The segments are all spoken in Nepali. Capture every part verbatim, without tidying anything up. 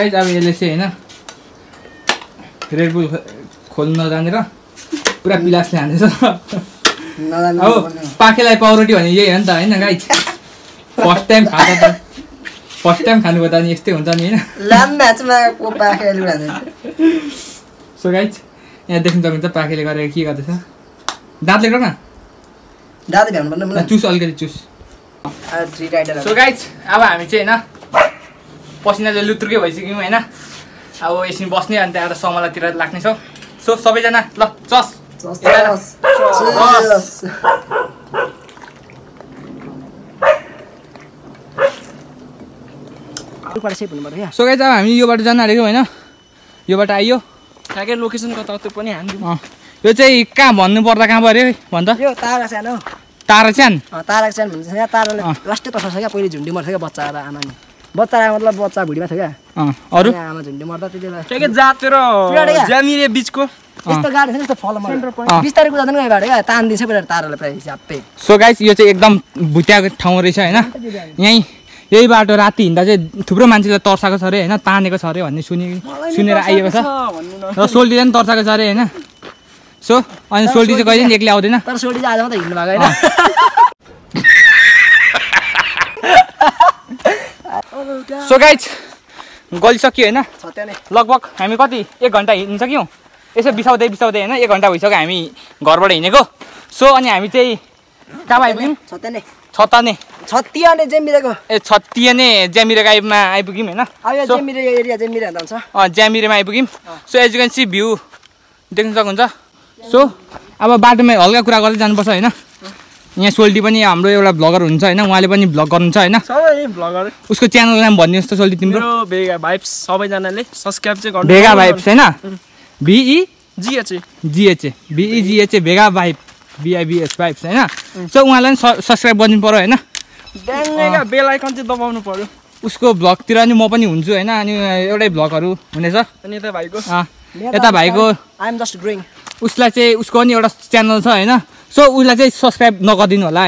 गाइस अब यसले चाहिँ हैन रेड बुल खोल्न नजानेर पुरा पिलासले हान्दैछ नजाने अब पाकेलाई पाउरोटी भने यही हो नि त हैन गाइस फर्स्ट टाइम खाँदा त फर्स्ट टाइम खानु पर्दा नि यस्तै हुन्छ नि हैन लाम म्याचमा को पाकेले उडान्छ सो गाइस यहाँ देख्न सक्नुहुन्छ पाकेले गरेर के गर्दैछ दाँतले गर न दाँत भ्याउनु पर्ने मलाई चुस अलिकति चुस थ्री राइडर सो गाइस अब हामी चाहिँ हैन पसिनाले लुत्रुकै भइसक्यौँ हैन अब यसरी बस्ने अनि त्यहाँबाट समलातिर लाग्ने छौँ सो सबैजना ल चस सो गाइस अब हामी योबाट जान आँटेको हैन योबाट आइयो ठ्याक्कै लोकेसन कता त्यो पनि हान्दिउँ यो चाहिँ कहाँ भन्नु पर्दा कहाँ पऱ्यो भन्छ यो तारा सानो तारा च्यान तारा च्यान भन्छ यहाँ ताराले लास्टै तर्छ क्या पहिले झुन्डी मर्छ क्या बच्चा र आमा नि बच्चा मतलब बच्चा भुडीमा थियो क्या अरू आमा झुन्डी मर्दा त्यति बेला ठ्याक्कै जातेर ज्यामिरे बिचको यस्तो गाडी छ यस्तो फल बिस्तारै कुदादैन गयो गाडी क्या तान्दिन्छ पहिला ताराले प्रायः हिसाबले सो गाइस यो चाहिँ एकदम भुत्याएको ठाउँ रहेछ हैन यहीँ यही बाटो राति हिँड्दा चाहिँ थुप्रो मान्छेले तर्साएको छ अरे हैन तानेको छ अरे भन्ने सुनि सुनेर आइएको छ र सोल्टी पनि तर्साएको छ अरे हैन सो अनि सोल्टी चाहिँ कहिले एक्लै आउँदैन तर सोल्टी चाहिँ आज मात्रै हिँड्नु भएको हैन सो गाइस गलिसक्यो हैन लगभग हामी कति एक घन्टा हिँड्न सक्यौँ यसो बिसाउँदै बिसाउँदै हैन एक घन्टा भइसक्यो हामी घरबाट हिँडेको सो अनि हामी चाहिँ कहाँ आइपुग्यौँ छत्याने छत्ताने छत्तियाने ज्यामिरेको ए छत्तियाने ज्यामिरेको आइमा आइपुग्यौँ हैन अब यो ज्यामिरे एरिया ज्यामिरे भन्छ अँ ज्यामिरेमा आइपुग्यौँ so as you can see view देख्न सक्नुहुन्छ सो अब बाटोमा हल्का कुरा गर्दै जानुपर्छ हैन यहाँ सोल्टी पनि हाम्रो एउटा भ्लगर हुन्छ हैन उहाँले पनि भ्लग गर्नुहुन्छ हैन सबै भ्लगर उसको च्यानल नाम भनिदिनुहोस् त सोल्टी तिम्रो भेगा भाइब्स सबैजनाले सब्स्क्राइब चाहिँ गर्नु भेगा भाइब्स हैन भिई जिएच जिएच भिई जिएच भेगा भाइब भिआइबिएस भाइब्स हैन सो उहाँलाई पनि सब्स्क्राइब गर्नु पर्यो हैन ड्याङनेगा बेल आइकन चाहिँ दबाउनु पर्यो उसको भ्लगतिर नि म पनि हुन्छु हैन अनि एउटै भ्लगहरू हुनेछ अनि यता भाइको यता भाइको आई एम जस्ट ग्रोइङ उसलाई चाहिँ उसको पनि एउटा च्यानल छ हैन सो उसलाई चाहिँ सब्स्क्राइब नगरिदिनु होला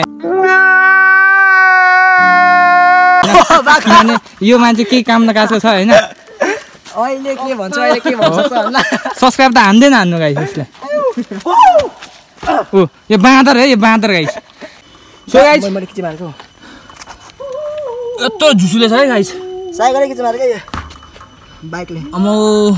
किनभने यो मान्छे केही काम न काजको छ हैन अहिले के भन्छ अहिले के भन्छ सब्स्क्राइब त हान्दैन हान्नु गाइस उसलाई ओ यो बाँदर है यो बाँदर गाइस सो गाइस मैले किछि मारेको यत्रो झुसुले छ है गाइस साइकलले किछि मारेको यो बाइकले अमो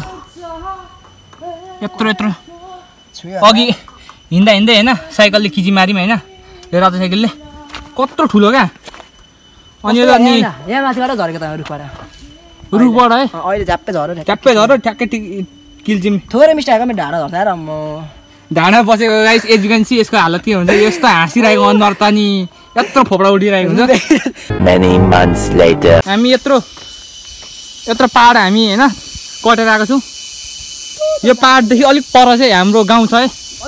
यत्रो यत्रो अघि हिँड्दा हिँड्दै हैन साइकलले खिची मारिम हैन यो रातो साइकलले कत्रो ठुलो क्या अनि यो अनि यहाँ माथिबाट झरेको त रुखबाट रुखबाट है अहिले झ्याप्पै झऱ्यो ट्याप्पै झऱ्यो ठ्याक्कै किल्चिम थोरै मिस्टेक आएको ढाडा झर्दा र म ढाडा बसेको गाइस एजुकेन्सी यसको हालत के हुन्छ यस्तो हाँसिरहेको अनुहार त नि यत्रो फोपडा उडिरहेको हुन्छ हामी यत्रो यत्रो पाहाड हामी हैन कटेर आएको छौँ यो पाहाडदेखि अलिक पर चाहिँ हाम्रो गाउँ छ है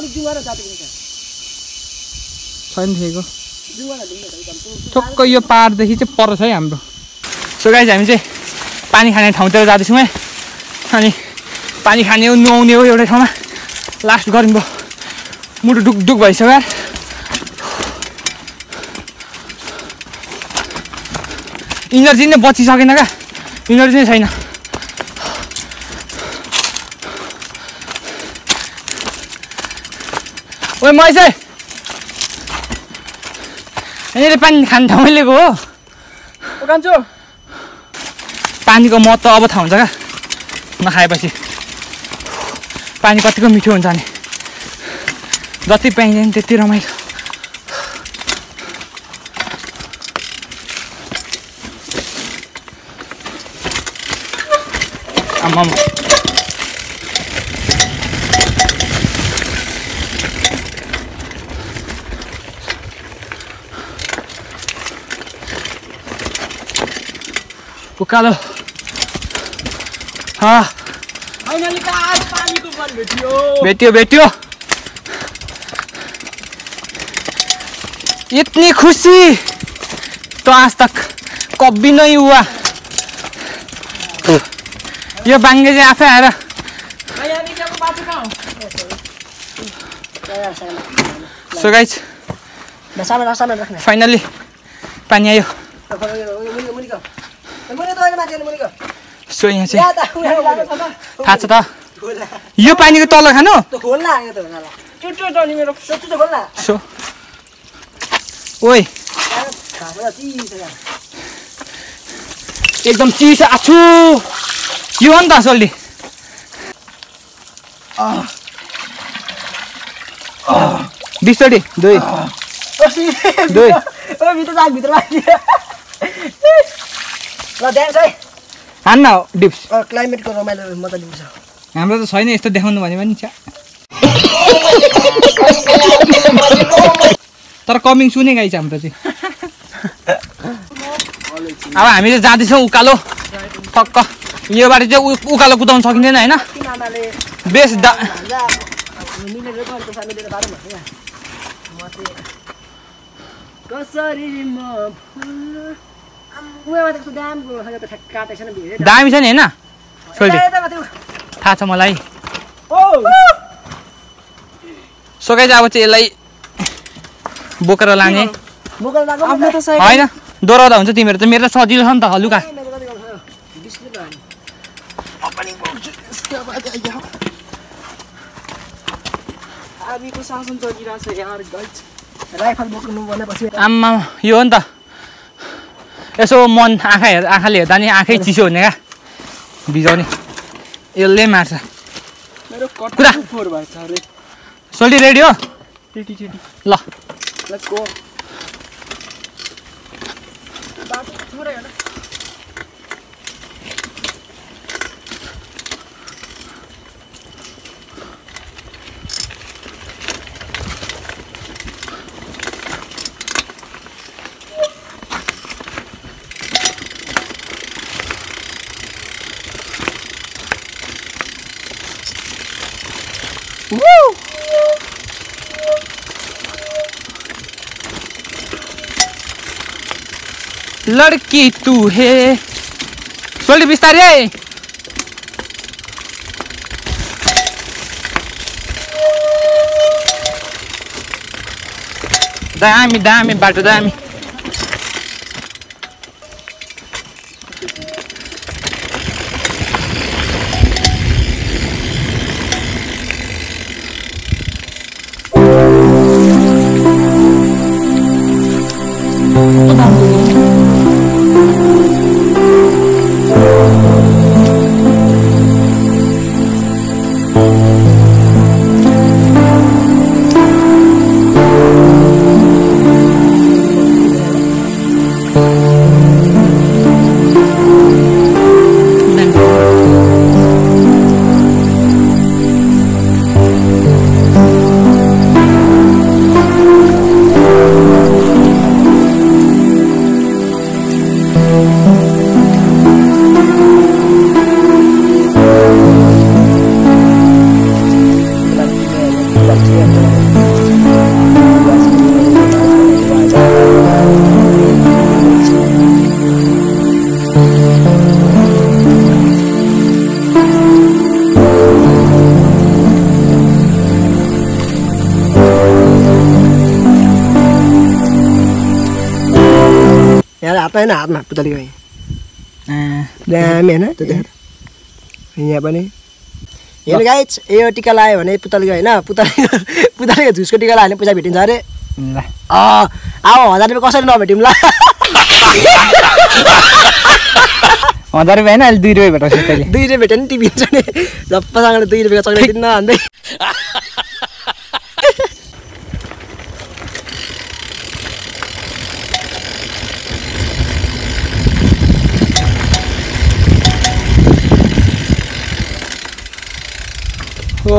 छैन थिएको ठक्कै यो पाहाडदेखि चाहिँ पर छ है हाम्रो सो गाइस हामी चाहिँ पानी खाने ठाउँतिर जाँदैछौँ है अनि पानी खाने हो नुहाउने हो एउटै ठाउँमा लास्ट गरिन् भयो मुटु डुक डुक भइसक्यो यार इनर्जी नै बचिसकेन क्या इनर्जी नै छैन ओए मैले यहाँनिर पानी खाने ठाउँमै लिएको हो कान्छु पानीको महत्त्व अब थाहा हुन्छ क्या नखाएपछि पानी कतिको मिठो हुन्छ नि जति पाइन्छ नि त्यति रमाइलो आम्माम उकालो भेटियो भेटियो इतनी खुशी तो आज तक कभी नहीं हुआ यो बाङ्गे चाहिँ आफै आएर सो गाइस फाइनली पानी आयो सो यहाँ चाहिँ या त उनीहरु लाग्छ त थाहा छ त यो पानीको तल खानु त खोल्न आयो त होला चुट्टो टनी मेरो सच्चो खोल्न सो ओइ खाबा चिज छ एकदम चिसो आछु यो हो नि त सोल्डी बिस्टडी दुई दुई ओ भित्र जाग भित्र लाग्यो ल ड्यान्स है हान्न डिप्स क्लाइमेटको रमाइलो मजा लिन्छ हाम्रो त छैन यस्तो देखाउनु भने पनि छ तर कमिङ सुने गाइस हाम्रो चाहिँ अब हामी चाहिँ जाँदैछौँ उकालो ठक्क यो बाटो चाहिँ उकालो कुदाउन सकिँदैन होइन बेस दा दामी छ नि होइन सोल्डी थाहा छ मलाई सोकाइ चाहिँ अब चाहिँ यसलाई बोकेर लाने होइन दोहोऱ्याउँदा हुन्छ तिमीहरू त मेरो त सजिलो छ नि त हलुका आर्मीको शासन चलिरहेछ यार गाइस राइफल बोक्नु भनेपछि आम्मा यो हो नि त यसो मन आँखा हेर आँखाले हेर्दा नि आँखै चिसो हुने क्या बिजाउने यसले मार्छ मेरो कुरा फोर भएछ अरे सोल्डी रेडी हो टिटी टिटी ल लेट्स गो बाटो थोरै हैन लड़की तू है सोल्डी बिस्तारै दामी दामी बाटो दामी हातमा होइन हातमा पुतली गएँ दामी होइन त्यो देखेर यहाँ पनि हेर्नु गाइस यो टिका लगायो भने पुतली गयो होइन पुतली पुतलीको झुसको टिका लगायो भने पैसा भेटिन्छ अरे अब हजार रुपियाँ कसरी नभेट्यौँ ल हजार रुपियाँ होइन अहिले दुई रुपियाँ भेटाउँछ कहिले दुई रुपियाँ भेट्यो नि टिभी हुन्छ नि झप्पसँगले दुई रुपियाँको चक्लेट दिन्न भन्दै हो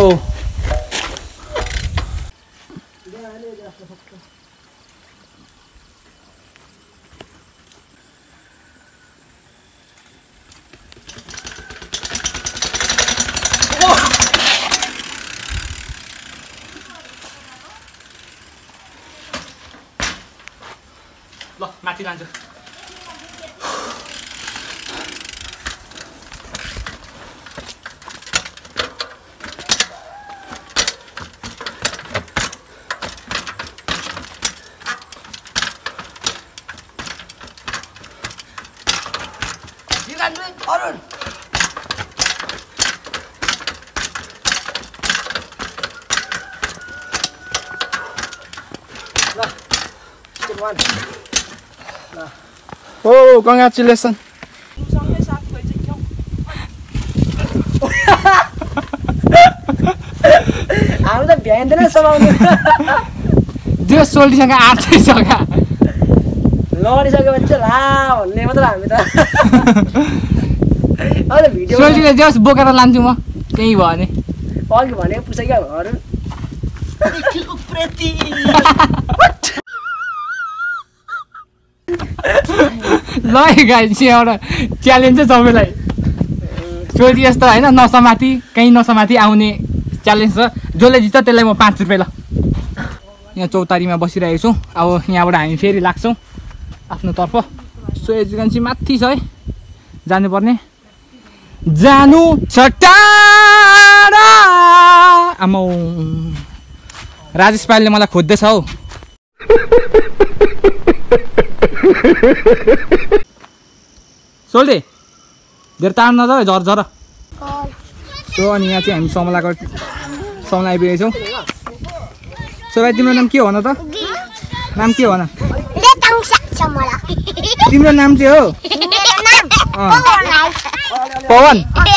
ल माथि लान्छु अरुण Oh, congratulations. हामी त भ्याइँदैन समाउने जो सोल्टीसँग आँट्दैछ क्या लडिसकेपछि ला भन्ने मात्र हामी त अहिले भिडियो सोल्टीले जस बोकेर लान्छु म त्यही भयो भने अघि भनेको पुछै क्या अरू ल गाइस एउटा च्यालेन्ज छ सबैलाई सोल्टी यस्तो होइन नसामाथि कहीँ नसामाथि आउने च्यालेन्ज छ जसले जित्छ त्यसलाई म पाँच रुपियाँ ल यहाँ चौतारीमा बसिरहेको छौँ अब यहाँबाट हामी फेरि लाग्छौँ आफ्नो तर्फ सो एजुकेसन चाहिँ माथि छ है जानुपर्ने जानु छ टाढा आमा राजेश पालले मलाई खोज्दैछ हौ सोल्टे धेरै टाढो नजाऊ झर झर सो अनि यहाँ चाहिँ हामी समलाको समला आइपुगेको छौँ सो भाइ तिम्रो नाम के हो न त नाम के हो न तिम्रो नाम चाहिँ हो पवन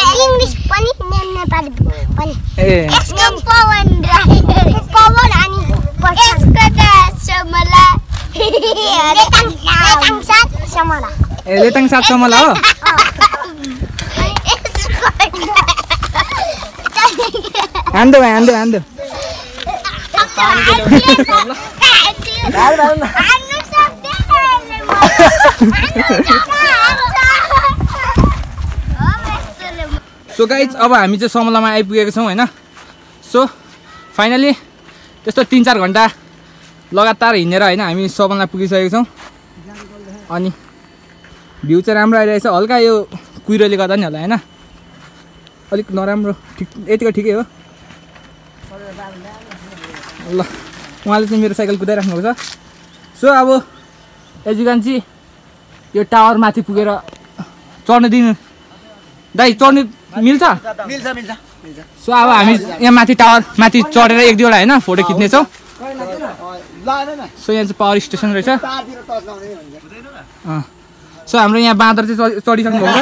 ए ए लेताङ सात समला हो हान्दो भाइ हान्दो हान्दो सो गाइज अब हामी चाहिँ समलामा आइपुगेको छौँ होइन सो फाइनली त्यस्तो तिन चार घन्टा लगातार हिँडेर होइन हामी समला पुगिसकेको छौँ अनि भ्यू चाहिँ राम्रो आइरहेछ हल्का यो कुहिरोले गर्दा नि होला होइन अलिक नराम्रो ठिक यतिको ठिकै हो ल उहाँले चाहिँ मेरो साइकल कुदाइराख्नु भएको छ सो अब एजुकान चाहिँ यो टावर माथि पुगेर चढ्नु दिनु दाइ चढ्नु मिल्छ मिल्छ मिल्छ मिल्छ सो अब हामी यहाँ माथि टावर माथि चढेर एक दुईवटा होइन फोटो खिच्नेछौँ सो यहाँ चाहिँ पावर स्टेसन रहेछ सो हाम्रो यहाँ बाँदर चाहिँ चढिसक्नु भएको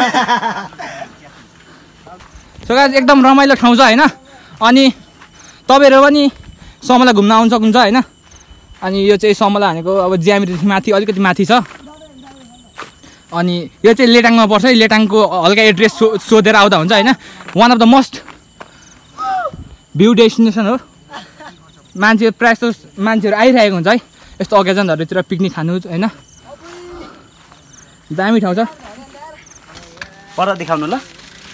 सो गाइस एकदम रमाइलो ठाउँ छ होइन अनि तपाईँहरू पनि समला घुम्न आउनु सक्नुहुन्छ होइन अनि यो चाहिँ समला भनेको अब ज्यामिति माथि अलिकति माथि छ अनि यो चाहिँ लेटाङमा पर्छ है लेटाङको हल्का एड्रेस सो सोधेर आउँदा हुन्छ होइन one of the most view destination हो मान्छे प्रायः जस्तो मान्छेहरू आइरहेको हुन्छ है यस्तो अकेजनहरूतिर पिकनिक खानु होइन दामी ठाउँ छ पर देखाउनु ल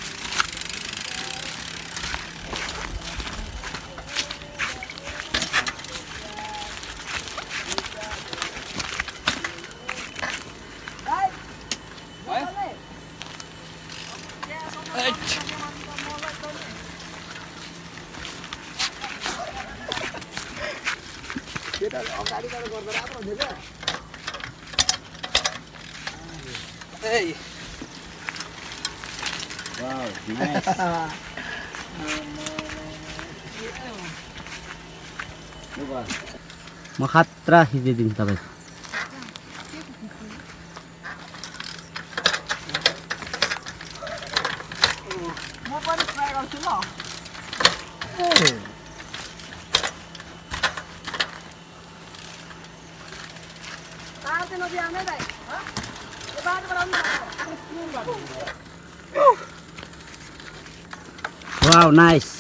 Hey. Wow, nice. म खतरा खिचिदिन्छु तपाईँ Wow, nice.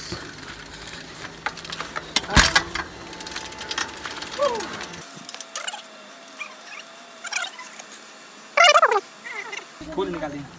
फूल निकाल दी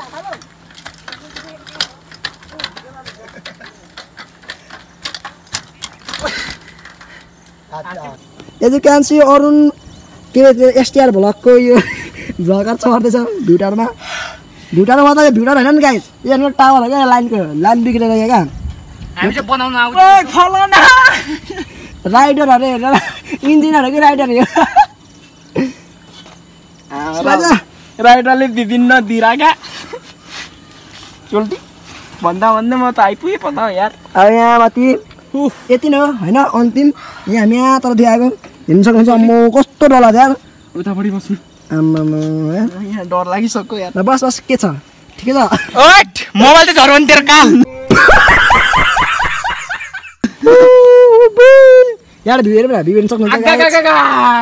एजुकेसन चाहिँ अरुण के एसटीआर भ्लगको यो भ्लगर चढ्दैछ भ्युटारमा भ्युटारमा त भ्युटार होइन नि गाइस यो टावर हो क्या लाइनको लाइन बिग्रेर गयो क्या हामी चाहिँ बनाउन आउँछ राइडरहरू हेरेर इन्जिनियर हो कि राइडर हो राइडरले विभिन्न दिराका चोल्टी भन्दा भन्दै म त आइपुगेँ पता यार अब यहाँ माथि यति नै हो होइन अन्तिम यहाँ हामी यहाँ तर देखाएको हेर्नु सक्नुहुन्छ म कस्तो डरलाग्छ यार उतापट्टि बस्नु आम्मामा यहाँ डर लागिसक्यो यार ल बस बस के छ ठिकै छ ओट मोबाइल त झर्यो भने तेरो काल यहाँ भिउ हेर भिउ हेर्न सक्नुहुन्छ आगा गा गा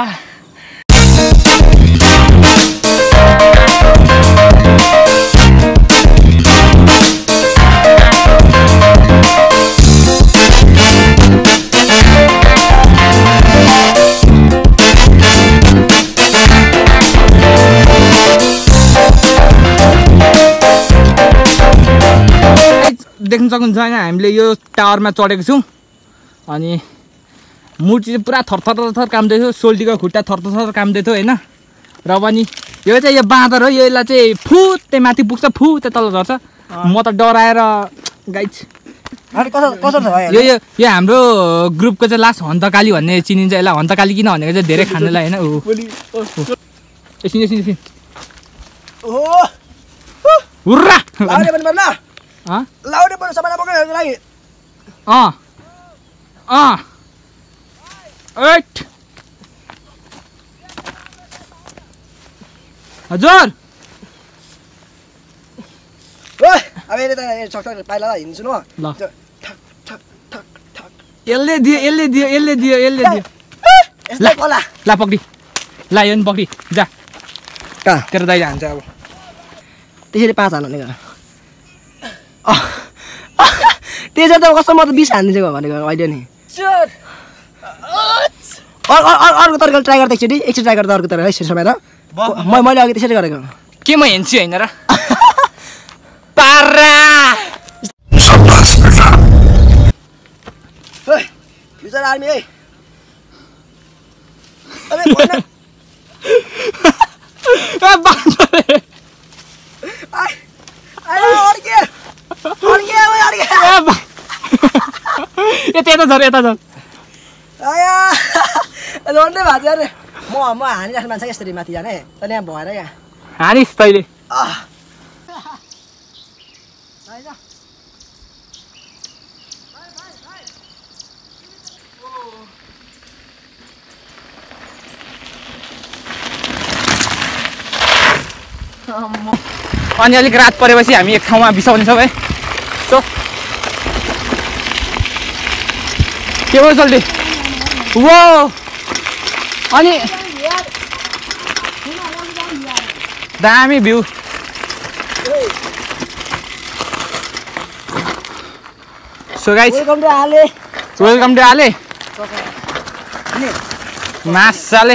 देख्न सक्नुहुन्छ हैन हामीले यो टावरमा चढेको छौं अनि मुर्ति चाहिँ पुरा थरथर थर काम्दै थियो सोल्टीको खुट्टा थरथर थर काम्दै थियो हैन र पनि यो चाहिँ यो बाँदर हो यसलाई चाहिँ फुत्ते माथि पुग्छ फुत्ते तल झर्छ म त डराएर गाइस अनि कसो कसो छ भाइ यो यो यो हाम्रो ग्रुपको चाहिँ लास्ट हन्तकाली भन्ने चिनिन्छ यसलाई हन्तकाली किन भनेको चाहिँ धेरै खानेलाई हैन ओ एकछिन एकछिन एकछिन ओहो हुर्रा लाउडे पनि बन्ला अ लाउडे पनि सबैलाई बोक्नको लागि अ अ एट हजुर ओइ अब यसले त सक्छ पाइला हिँड्छु न ल ठक ठक ठक ठक यसले दियो यसले दियो यसले दियो यसले दियो यस्तै कोला ला पक्री ला यो नि पक्री जा कहाँ तेरो दाइ हान्छ अब त्यसरी पाँच हाल्नु भनेको त्यसरी त कसम म त बिस हानिदिन्छु भनेको अहिले नि अर्को तरिकाले ट्राई गर्दा एकचोटि एकचोटि ट्राई गर्दा अर्को तरिका है समय र म मैले अघि त्यसरी गरेको के म हेन्छु होइन र पारा बिचरा आर्मी है अरे भएन ए बाँदर आइ आइ अड्के अड्के ओइ अड्के ए बा- यता यता झर यता झर आया झन्डै भाज अरे म म हानिराख्ने मान्छे यसरी माथि जाने तर यहाँ भएर यहाँ हानिस् तैँले आह अनि अलिक रात परेपछि हामी एक ठाउँमा बिसाउनेछौँ है सो के भयो चल्टी वो अनि दामी view so guys welcome to आले वेलकम टु आले मासाले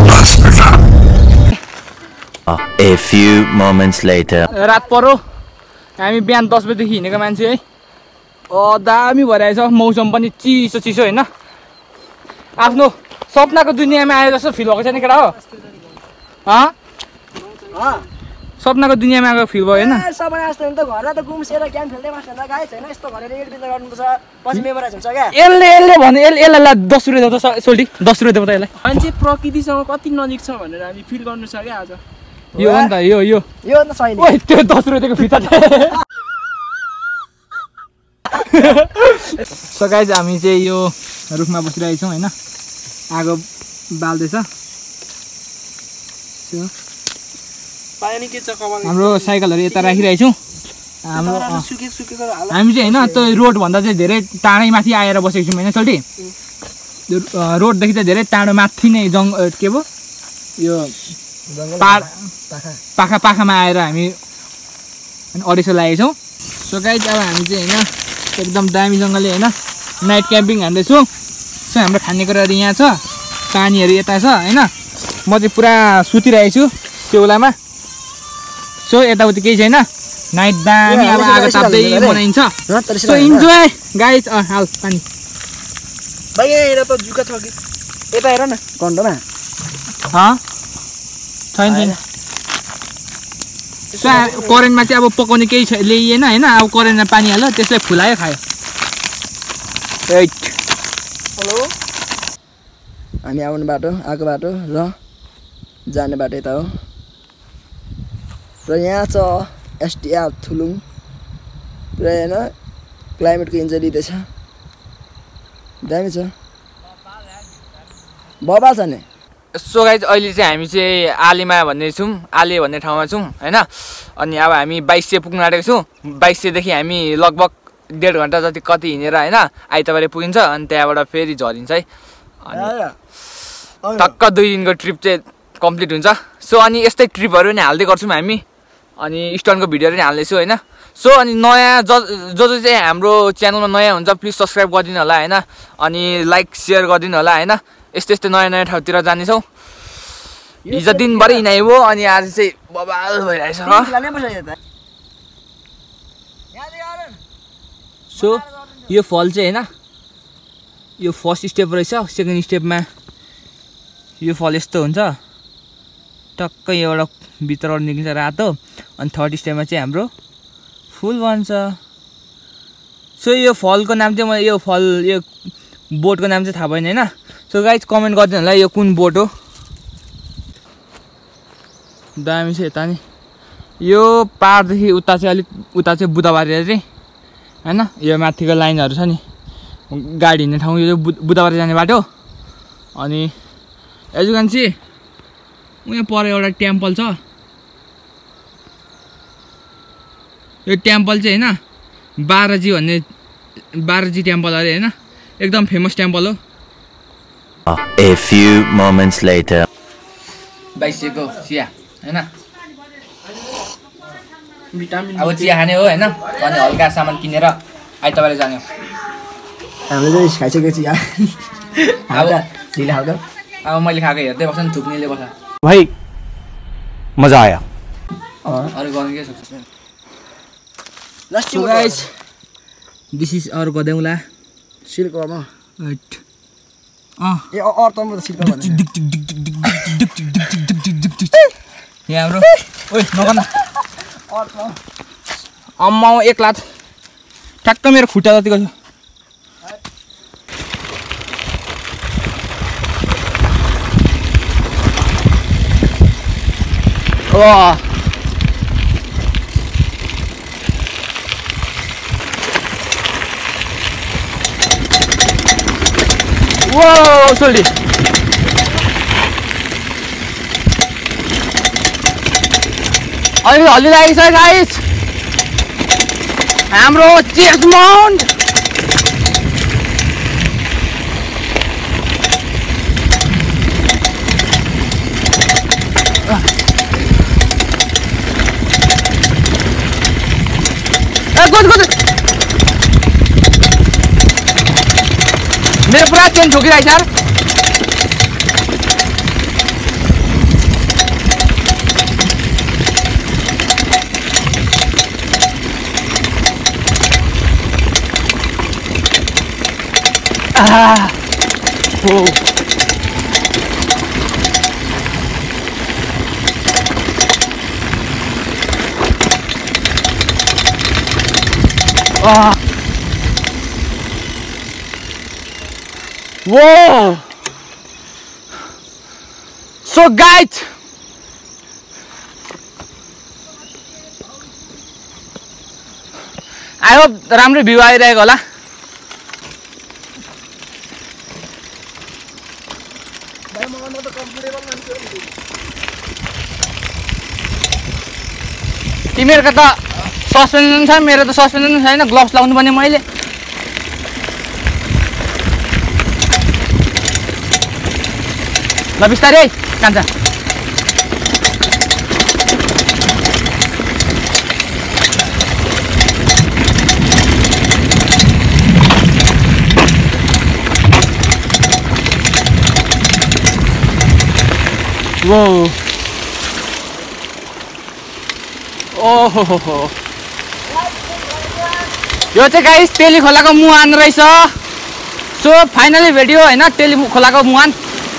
A few moments later. रात परो हामी बिहान दस बजीदेखि हिँडेको मान्छे है अँ दामी भइरहेछ मौसम पनि चिसो चिसो होइन आफ्नो सपनाको दुनियाँमा आए जस्तो फिल भएको छ नि केटा हो अँ सपनाको दुनियाँमा आएको फिल भयो होइन सबै जस्तो नि त घरमा त गुम्सेर गेम खेल्दै बस्छ नि त गाइस हैन यस्तो गरेर एक दिन गर्नुपर्छ पछि मेमोराइज हुन्छ क्या यसले यसले भने यसले यसलाई ला दस रुपियाँ देऊ त सोल्टी दस रुपियाँ देऊ त यसलाई मान्छे प्रकृतिसँग कति नजिक छ भनेर हामी फिल गर्नु छ क्या आज यो हो नि त यो यो यो त सही ओइ त्यो दस रुपियाँको फिता सो गाइज हामी चाहिँ यो रुखमा बसिरहेछौँ होइन आगो बाल्दैछ पायो नि के छ कमाल हाम्रो साइकलहरू यता राखिरहेछौँ हाम्रो अँ, सुके सुकेको हाल हामी चाहिँ होइन त्यो रोडभन्दा चाहिँ धेरै टाढै माथि आएर बसेको छौँ होइन सोल्टी त्यो अँ, रोडदेखि चाहिँ धेरै टाढो माथि नै जङ अ, के पो यो पाहाड पाखा पाखामा आएर हामी अडिसो लागेको छौँ सो गाइज अब हामी चाहिँ होइन एकदम दामी जङ्गलले होइन नाइट क्याम्पिङ हान्दैछौँ सो हाम्रो खानेकुराहरू यहाँ छ पानीहरू यता छ होइन म चाहिँ पुरा सुतिरहेको छु सेउलामा सो यताउति केही छैन नाइट दामी अब आगो ताप्दै बनाइन्छ सो इन्जोय गाइज अँ हाल पानी भाइ यहाँ त जुका छ कि यता हेर न कन्डोमा अँ छैन छैन सो करेन्टमा चाहिँ अब पकाउने केही छ ल्याइएन होइन अब करेन्टमा पानी हाल्यो त्यसलाई फुलायो खायो एट हेलो हामी आउने बाटो आएको बाटो र जाने बाटो यता हो र यहाँ छ एसटिआर थुलुङ पुरा होइन क्लाइमेटको इन्जोय लिँदैछ दामी छ बबाल छ नि सो गाइज अहिले चाहिँ हामी चाहिँ आलीमा भन्ने छौँ आले भन्ने ठाउँमा छौँ होइन अनि अब हामी बाइस सय पुग्न आँटेको छौँ बाइस सयदेखि हामी लगभग डेढ घन्टा जति कति हिँडेर होइन आइतबारे पुगिन्छ अनि त्यहाँबाट फेरि झरिन्छ है अनि टक्क दुई दिनको ट्रिप चाहिँ कम्प्लिट हुन्छ सो अनि यस्तै ट्रिपहरू नि हाल्दै गर्छौँ हामी अनि स्टनको भिडियोहरू नि हाल्दैछु होइन सो अनि नयाँ ज जो जो चाहिँ हाम्रो च्यानलमा नयाँ हुन्छ प्लिज सब्सक्राइब गरिदिनु होला होइन अनि लाइक सेयर गरिदिनु होला होइन यस्तै यस्तै नयाँ नयाँ ठाउँतिर जानेछौँ हिजो दिनभरि हिँडाइ भयो अनि आज चाहिँ बबाल भइरहेछ सो यो फल चाहिँ होइन यो फर्स्ट स्टेप रहेछ सेकेन्ड स्टेपमा यो फल यस्तो हुन्छ टक्कै एउटा भित्रबाट निक्लिन्छ रातो अनि थर्ड स्टेपमा चाहिँ हाम्रो फुल बन्छ सो यो फलको नाम चाहिँ मलाई यो फल यो बोटको नाम चाहिँ थाहा भएन होइन सो गाइज कमेन्ट गरिदिनु होला यो कुन बोट हो दामी छ यता नि यो पाहाडदेखि उता चाहिँ अलिक उता चाहिँ बुधबारे चाहिँ होइन यो माथिको लाइनहरू छ नि गाडी हिँड्ने ठाउँ यो बुधबारे जाने बाटो अनि एजुकान चाहिँ उहाँ पर एउटा टेम्पल छ यो टेम्पल चाहिँ होइन बाह्रजी भन्ने बाह्रजी टेम्पल अरे होइन एकदम फेमस टेम्पल हो A few moments later. बाइसको चिया होइन अब चिया खाने हो होइन अनि हल्का सामान किनेर आइतबारे जाने हामीले चाहिँ खाइसकेको चिया अब ढिला खाएको अब मैले खाएको हेर्दै बस्छ नि थुक्नेले बस्छ भाइ मजा आयो अरू गर्नु के सक्छ So guys, this is our गदेउला सिल्कमा राइट अ ए अर्तमा त सिल्क भन्ने यहाँ हाम्रो ओइ नगर्न अर्तमा अम्मा एक लात ठ्याक्क मेरो खुट्टा जतिको छ वाह Whoa, sorry. अहिले हल्लिरहेको छ गाइस हाम्रो चेस्ट माउन्ट गुड गुड मेरो पुरा चेन ठोकिरहेछ यार Ah. Whoa. Ah. Whoa. So guys, I hope राम्रो भ्यू आइरहेको होला तिमीहरुको त सस्पेन्सन छ मेरो त सस्पेन्सन छैन ग्लोभ्स लाउनु पर्ने मैले ल बिस्तारै है कान्छा वो ओहो यो चाहिँ गाइस तेली खोलाको मुहान रहेछ सो फाइनली भेट्यो हैन तेली खोलाको मुहान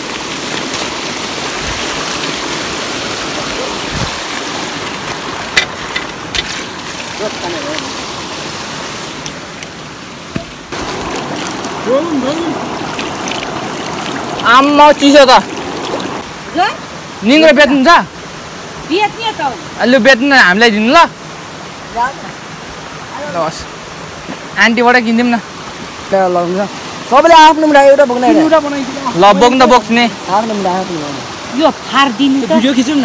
आम्मा चिसो त निङ्ग्रो बेच्नु छ बेच्ने त अलि बेच्नु हामीलाई दिनु ल ल बस आन्टीबाट किनिदिउँ न त्यहाँ लगाउँछ सबैले आफ्नो मुढा एउटा बोक्न एउटा एउटा बनाइदिनु ल बोक्न त बोक्ने आफ्नो मुढा आफ्नो मुढा यो फार्दिनु त भिडियो खिचौँ न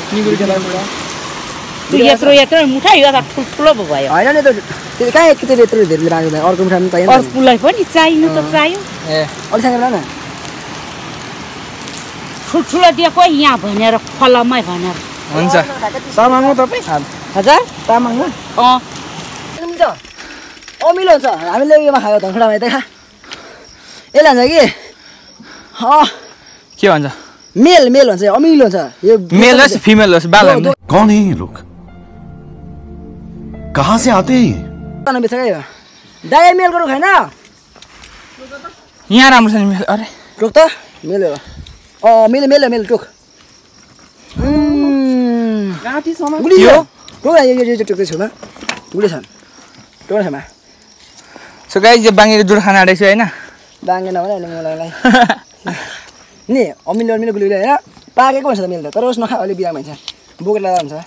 यो यत्रो यत्रो मुठा यो त ठुल्ठुलो पो भयो होइन नि त त्यो कहाँ एक यत्रो धेरै राख्दैन अर्को मुठा पनि चाहियो अर्कोलाई पनि चाहिनु त चाहियो ए अलिक सँग न ठुल्ठुलो दिएको यहाँ भनेर फलमै भनेर हुन्छ तामाङ हो तपाईँ हजुर तामाङ हो अँ मिल्छ अमिलो हुन्छ हामीले योमा खायो धनखडामा देखा यसले भन्छ कि अँ के भन्छ मेल मेल भन्छ अमिलो हुन्छ यो मेल होस् फिमेल होस् बाल हामी कौन है ये लोग कहाँ से आते हैं ये बेच क्या दाइ मेल गरौँ खाएन यहाँ राम्रो छ नि मेल अरे टोक त मेल हो अँ मेल मेल मेल टोक गाँठी समान गुली यो टोक यो यो टोक्दै छेउमा गुली छन् टोक छेउमा सो गाइस यो बाङ्गेको जुड खाना आँटेको छु होइन बाङ्गे नभने अहिले मलाई नि अमिलो अमिलो गुली होइन पाकेको भन्छ त मेल त तर ओस् नखा अलि बिराम भन्छ बोकेर लाँदा हुन्छ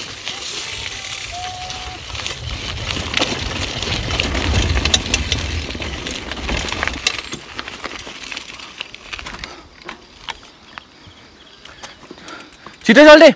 छिटो चल्टे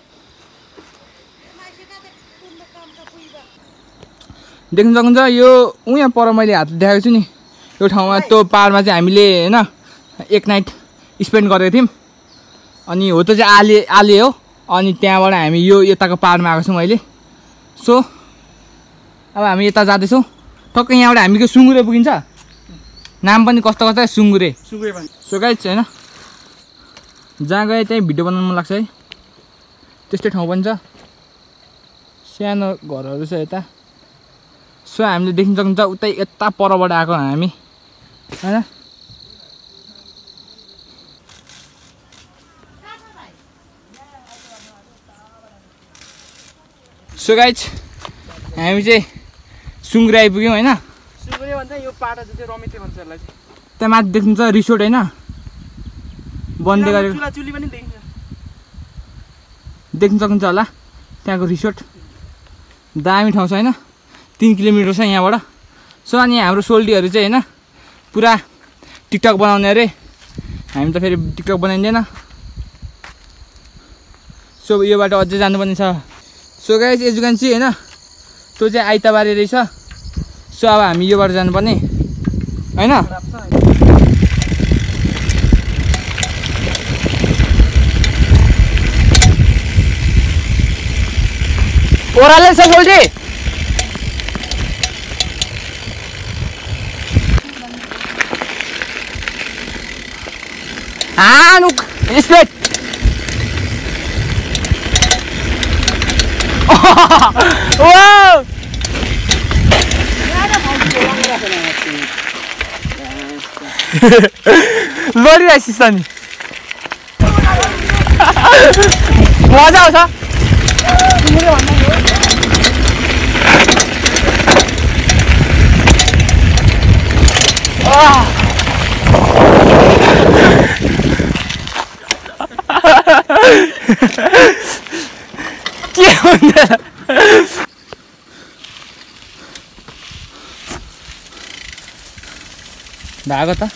देख्न सक्नुहुन्छ यो उहाँ पर मैले हात देखाएको छु नि यो ठाउँमा त्यो पाहाडमा चाहिँ हामीले होइन एक नाइट स्पेन्ड गरेको थियौँ अनि हो त्यो चाहिँ आले आले हो अनि त्यहाँबाट हामी यो यताको पाहाडमा आएको छौँ अहिले सो अब हामी यता जाँदैछौँ टक्कै यहाँबाट हामीको सुँगुरे पुगिन्छ नाम पनि कस्तो कस्तो सुँगुरे सुँगुरे भन्छ सो गाइस होइन जहाँ गए त्यहीँ भिडियो बनाउनु मन लाग्छ है त्यस्तै ठाउँ पनि छ सानो घरहरू छ यता सो हामीले देख्न सक्नुहुन्छ उतै यता परबाट आएको हामी होइन सो गाइस हामी चाहिँ सुँगुरे आइपुग्यौँ होइन सुँगुरे भन्छ यो पाटा जुन चाहिँ रमिते भन्छ यसलाई चाहिँ त्यहाँ माथि देख्नुहुन्छ रिसोर्ट होइन बन्दै गरेको चुला चुली पनि देखिन्छ देख्न सक्नुहुन्छ होला त्यहाँको रिसोर्ट दामी ठाउँ छ होइन तिन किलोमिटर छ यहाँबाट सो अनि हाम्रो सोल्टीहरू चाहिँ होइन पुरा टिकटक बनाउने अरे हामी त फेरि टिकटक बनाइँदैन सो यो बाटो अझै जानुपर्ने छ सो गाइस एजुकान चाहिँ होइन त्यो चाहिँ आइतबारे रहेछ सो अब हामी यो बाटो जानुपर्ने होइन ओह्रालै छ सोल्टी हानु स्पिड लडिरहेछिस् त नि मजा आउँछ के हुँदैन धागो त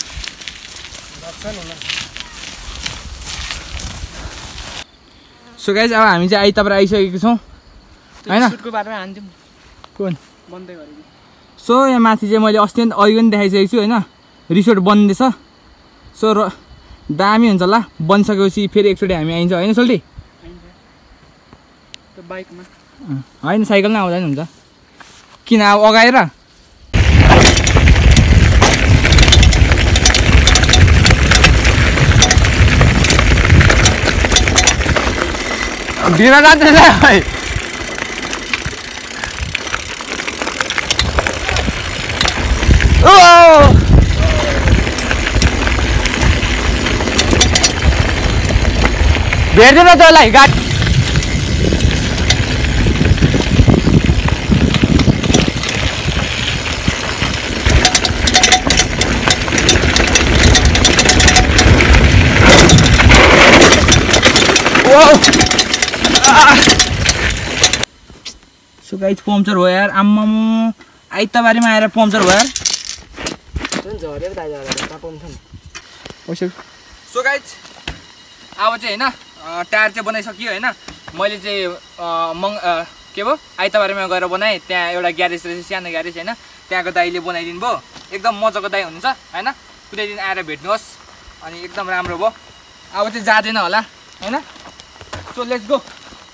सो गाइस अब हामी चाहिँ आइतबार आइसकेको छौँ होइन सुटको बाटोमा हान्थ्यौँ कुन बन्दै गरेको सो यहाँ माथि चाहिँ मैले अस्ति अघि पनि देखाइसकेको छु होइन रिसोर्ट बन्दैछ सो र दामी हुन्छ होला बनिसकेपछि फेरि एकचोटि हामी आइन्छ होइन सोल्टी त्यो बाइकमा होइन साइकलमा आउँदा नि हुन्छ किन अब अगाएर भिडमा जाँदैछ भाइ भेट्दैन तँलाई गाडी सो गाइस पम्चर भयो यार आम्माम आइतबारीमा आएर पम्चर भयो यार हुन्छ झऱ्यो दाइ झऱ्यो तापाउनु छ नि ओसो सो गाइज अब चाहिँ हैन टायर चाहिँ बनाइसकियो हैन मैले चाहिँ मङ के भयो आइतबारमा गएर बनाएँ त्यहाँ एउटा ग्यारेज रहेछ सानो ग्यारेज हैन त्यहाँको दाइले बनाइदिनु भयो एकदम मजाको दाइ हुनुहुन्छ हैन कुनै दिन आएर भेट्नुहोस् अनि एकदम राम्रो भयो अब चाहिँ जाँदैन होला हैन सो लेट्स गो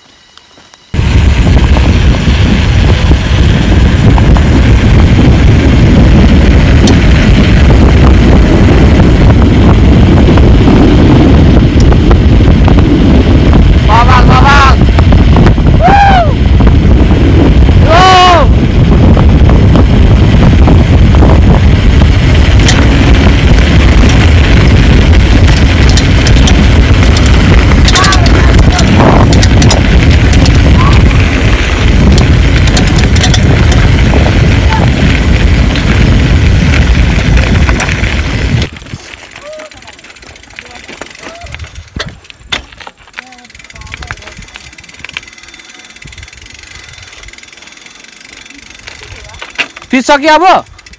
फिस सक्यो अब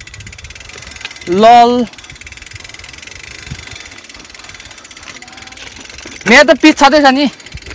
लल मेरो त पिच छँदैछ नि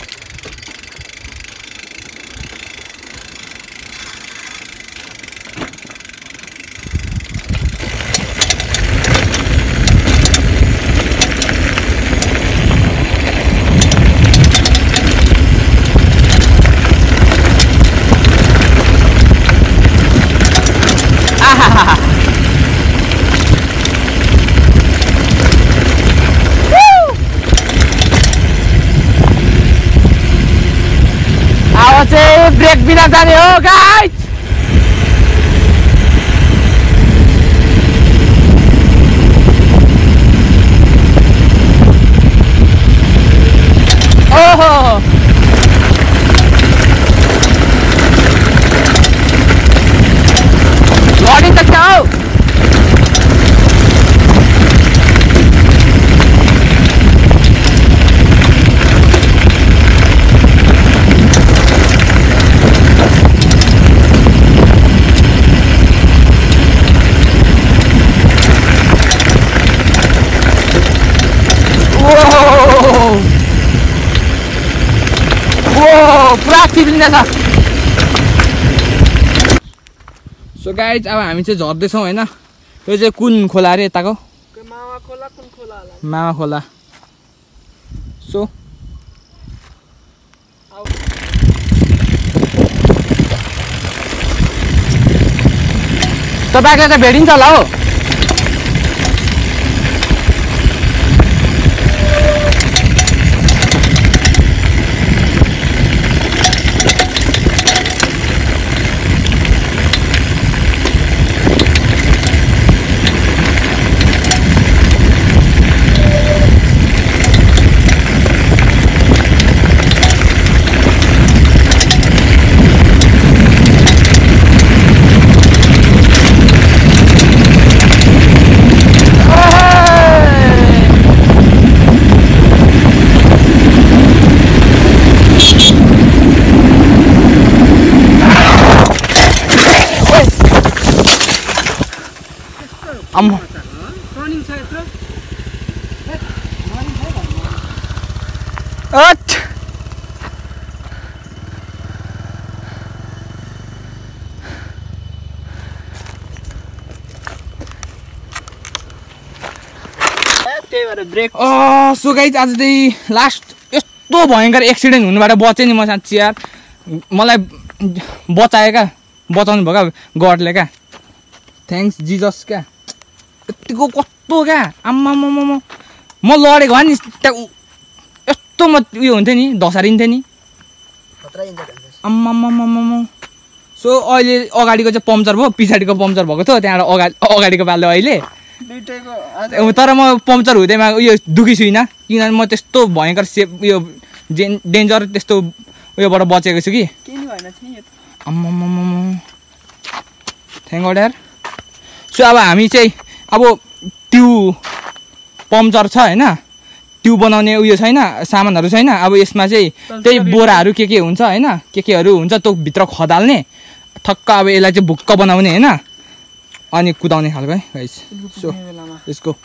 चाहिँ ब्रेक बिना जाने हो गाइस ओहो लडी त क्या हो पुरा चिप्लिँदैछ सो गाइज अब हामी चाहिँ झर्दैछौँ होइन यो चाहिँ कुन खोला अरे यताको मामा खोला कुन खोला होला मामा खोला सो तपाईँको त भेटिन्छ होला हो अम्म टर्निङ छ यत्रो अट त्यही भएर ब्रेक अ सो गाइज आज चाहिँ लास्ट यस्तो भयङ्कर एक्सिडेन्ट हुनुबाट बचेँ नि म साँच्ची यार मलाई बचायो क्या बचाउनु भयो क्या गडले क्या थ्याङ्क्स जिजस क्या यतिको कस्तो क्या आम्मा म म लडेको भए नि त्यहाँ यस्तो म उयो हुन्थ्यो नि धसारिन्थ्यो नि आम्मा सो अहिले अगाडिको चाहिँ पम्चर भयो पछाडिको पम्चर भएको थियो त्यहाँबाट अगाडि अगाडिको पालो अहिले तर म पम्चर हुँदैमा उयो दुखी छुइनँ किनभने म त्यस्तो भयङ्कर सेफ उयो डेन्जर त्यस्तो उयोबाट बचेको छु कि आम्मा थ्याङ्क गड यार सो अब हामी चाहिँ अब ट्यु पम्चर छ होइन ट्यु बनाउने उयो छैन सामानहरू छैन अब यसमा चाहिँ त्यही बोराहरू के के हुन्छ होइन के केहरू हुन्छ त्यो भित्र खदाल्ने ठक्क अब यसलाई चाहिँ भुक्क बनाउने होइन अनि कुदाउने खालको है गाइस सो लेट्स गो